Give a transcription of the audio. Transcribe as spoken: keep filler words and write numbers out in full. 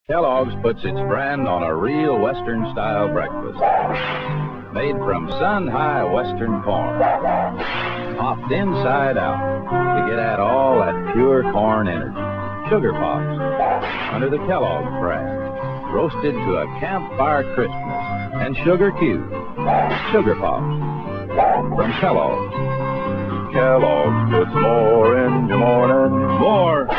Kellogg's puts its brand on a real Western-style breakfast. Made from sun-high Western corn. Popped inside out to get at all that pure corn energy. Sugar Pops, under the Kellogg brand. Roasted to a campfire crispness and sugar cubes. Sugar Pops from Kellogg. Kellogg's puts more in your morning. More